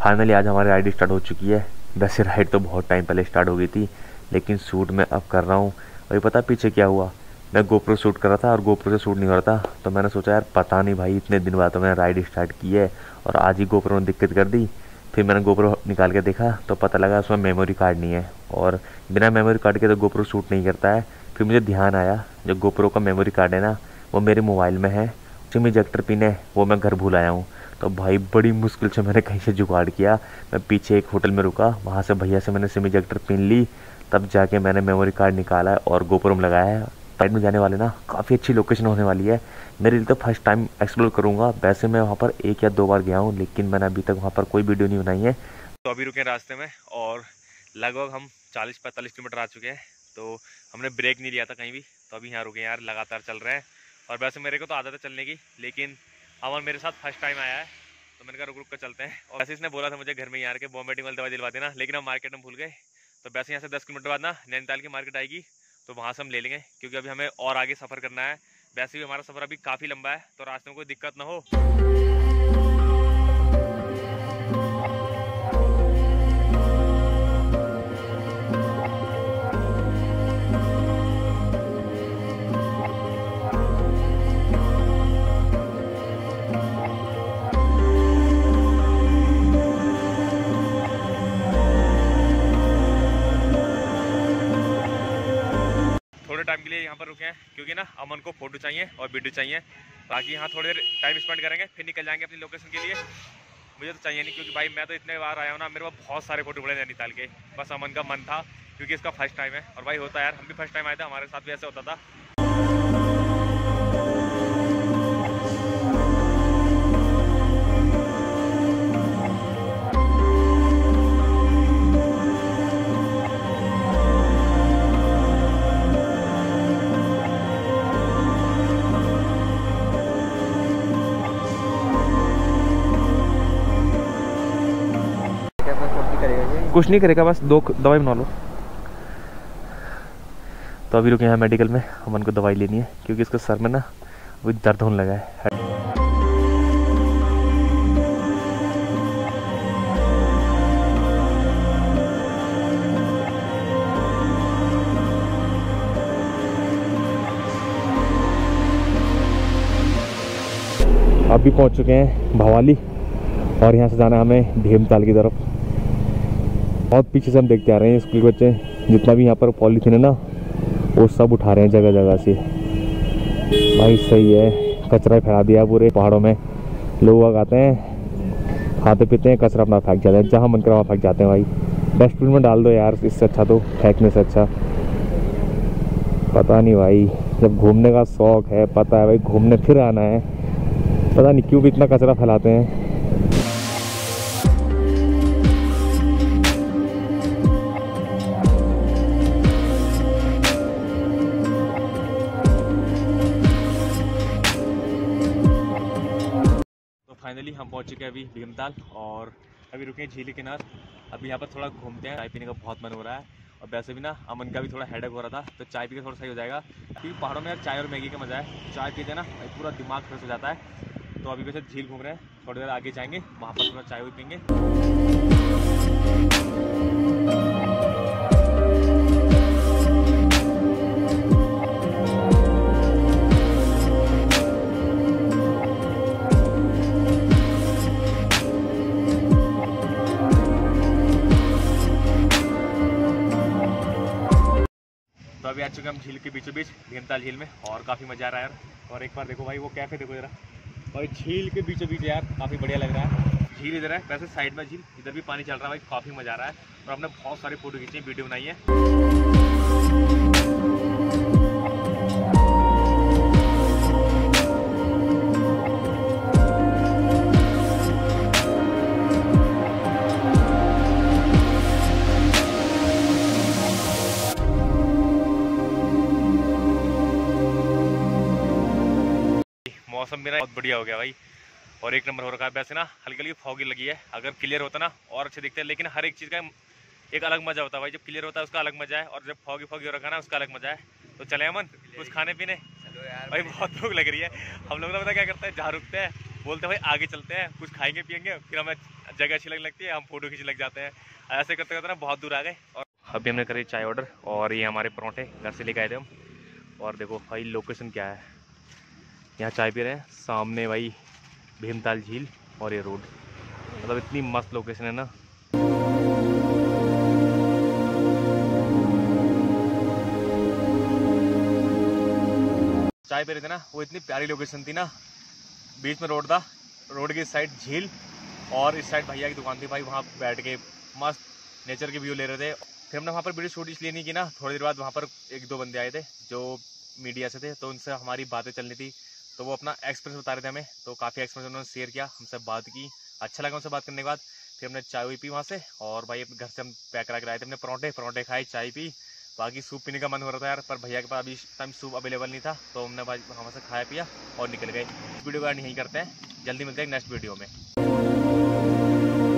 Finally आज हमारी ride start हो चुकी है। वैसे राइड तो बहुत टाइम पहले स्टार्ट हो गई थी, लेकिन शूट मैं अब कर रहा हूँ। और ये पता पीछे क्या हुआ, मैं गोप्रो शूट कर रहा था और गोप्रो से शूट नहीं हो रहा था। तो मैंने सोचा यार पता नहीं भाई, इतने दिन बाद तो मैंने राइड स्टार्ट की है और आज ही गोप्रो ने दिक्कत कर दी। फिर मैंने गोप्रो निकाल के देखा तो पता लगा उसमें मेमोरी कार्ड नहीं है, और बिना मेमोरी कार्ड के तो गोप्रो शूट नहीं करता है। फिर मुझे ध्यान आया, जो गोप्रो का मेमोरी कार्ड है ना, वो मेरे मोबाइल में है, सिम इजेक्टर पिन है, वो मैं घर भूल आया हूँ। तो भाई बड़ी मुश्किल से मैंने कहीं से जुगाड़ किया। मैं पीछे एक होटल में रुका, वहाँ से भैया से मैंने सिम इजेक्टर पिन ली, तब जाके मैंने मेमोरी कार्ड निकाला और गोप्रो में लगाया है। साइड में जाने वाले ना काफ़ी अच्छी लोकेशन होने वाली है मेरे लिए, तो फर्स्ट टाइम एक्सप्लोर करूँगा। वैसे मैं वहाँ पर 1 या 2 बार गया हूँ, लेकिन मैंने अभी तक वहाँ पर कोई वीडियो नहीं बनाई है। तो अभी रुके रास्ते में और लगभग हम 40-45 किलोमीटर आ चुके हैं। तो हमने ब्रेक नहीं लिया था कहीं भी, तो अभी यहाँ रुके यार, लगातार चल रहे हैं। और वैसे मेरे को तो आदत है चलने की, लेकिन अमन मेरे साथ फर्स्ट टाइम आया है, तो मैंने कहा रुक रुक कर चलते हैं। और वैसे इसने बोला था मुझे घर में यार के वॉमिटिंग वाली दवाई दिलवा देना, लेकिन हम मार्केट में भूल गए। तो वैसे यहाँ से 10 किलोमीटर बाद ना नैनीताल की मार्केट आएगी, तो वहाँ से हम ले लेंगे, क्योंकि अभी हमें और आगे सफ़र करना है। वैसे भी हमारा सफ़र अभी काफ़ी लंबा है, तो रास्ते में कोई दिक्कत ना हो। थोड़े टाइम के लिए यहाँ पर रुके हैं, क्योंकि ना अमन को फोटो चाहिए और वीडियो चाहिए। बाकी यहाँ थोड़े देर टाइम स्पेंड करेंगे, फिर निकल जाएंगे अपनी लोकेशन के लिए। मुझे तो चाहिए नहीं, क्योंकि भाई मैं तो इतने बार आया हूँ ना, मेरे पास बहुत सारे फोटो पड़े नैनीताल के। बस अमन का मन था, क्योंकि इसका फर्स्ट टाइम है। और भाई होता है यार, हम भी फर्स्ट टाइम आए थे, हमारे साथ भी ऐसे होता था। कुछ नहीं करेगा, बस 2 दवाई बना लो। तो अभी रुके यहाँ मेडिकल में, अमन को दवाई लेनी है, क्योंकि इसके सर में ना अभी दर्द होने लगा है। अभी पहुँच चुके हैं भवाली, और यहाँ से जाना है हमें भीमताल की तरफ। बहुत पीछे से हम देखते आ रहे हैं स्कूल के बच्चे, जितना भी यहाँ पर पॉलीथीन है ना, वो सब उठा रहे हैं जगह जगह से। भाई सही है, कचरा फैला दिया पूरे पहाड़ों में। लोग आते हैं, खाते पीते हैं, कचरा अपना फेंक जाते हैं, जहाँ मन करा वहाँ फेंक जाते हैं। भाई डस्टबिन में डाल दो यार, इससे अच्छा तो फेंकने से अच्छा। पता नहीं भाई, जब घूमने का शौक है, पता है भाई घूमने फिर आना है, पता नहीं क्यों भी इतना कचरा फैलाते हैं। फाइनली हम पहुंच चुके हैं अभी भीमताल, और अभी रुके हैं झील के किनारे। अभी यहाँ पर थोड़ा घूमते हैं, चाय पीने का बहुत मन हो रहा है। और वैसे भी ना अमन का भी थोड़ा हेडेक हो रहा था, तो चाय पी के थोड़ा सही हो जाएगा। क्योंकि पहाड़ों में यार चाय और मैगी का मज़ा है। चाय पीते ना पूरा दिमाग फ्रेश हो जाता है। तो अभी वैसे झील घूम रहे हैं, थोड़ी देर आगे जाएंगे, वहाँ पर थोड़ा चाय भी पीएंगे। तो अभी आ चुके हम झील के बीचों बीच भीमताल झील में, और काफ़ी मज़ा आ रहा है यार। और एक बार देखो भाई, वो कैफे देखो जरा, और झील के बीचों बीच यार काफ़ी बढ़िया लग रहा है। झील इधर है, वैसे साइड में झील, इधर भी पानी चल रहा है भाई, काफ़ी मज़ा आ रहा है। और हमने बहुत सारे फोटो खींचे, वीडियो बनाई है। मौसम मेरा बहुत बढ़िया हो गया भाई, और एक नंबर हो रखा है। वैसे ना हल्की हल्की फॉगी लगी है, अगर क्लियर होता ना और अच्छे दिखते हैं। लेकिन हर एक चीज़ का एक अलग मजा होता है भाई, जब क्लियर होता है उसका अलग मजा है, और जब फॉगी फॉगी हो रखा है ना उसका अलग मजा है। तो चले अमन कुछ खाने पीने, भाई बहुत भूख लग रही है। हम लोग ना पता क्या करते हैं, जहाँ रुकते हैं बोलते हैं भाई आगे चलते हैं, कुछ खाएंगे पियेंगे, फिर हमें जगह अच्छी लगने लगती है, हम फोटो खींचने लग जाते हैं। ऐसे करते करते ना बहुत दूर आ गए। और अभी हमने करी चाय ऑर्डर और ये हमारे परोंठे घर से लेके आए थे हम। और देखो भाई लोकेशन क्या है, यहाँ चाय पी रहे हैं, सामने भाई भीमताल झील और ये रोड, मतलब इतनी मस्त लोकेशन है ना। चाय पी रहे थे ना, वो इतनी प्यारी लोकेशन थी ना, बीच में रोड था, रोड की साइड झील और इस साइड भैया की दुकान थी भाई, वहाँ बैठ के मस्त नेचर के व्यू ले रहे थे। फिर हमने वहाँ पर वीडियो शूट इसलिए नहीं की ना, थोड़ी देर बाद वहाँ पर एक दो बंदे आए थे जो मीडिया से थे, तो उनसे हमारी बातें चलनी थी, तो वो अपना एक्सपीरियंस बता रहे थे हमें, तो काफ़ी एक्सपीरियंस उन्होंने शेयर किया, हमसे बात की, अच्छा लगा उनसे बात करने के बाद। फिर हमने चाय हुई पी वहाँ से, और भाई अपने घर से हम पैक करा के लाए थे अपने परोंठे खाए, चाय पी, बाकी सूप पीने का मन हो रहा था यार, पर भैया के पास अभी टाइम सूप अवेलेबल नहीं था, तो हमने भाई वहाँ से खाया पिया और निकल गए। वीडियो का यहीं करते हैं, जल्दी मिलते हैं नेक्स्ट वीडियो में।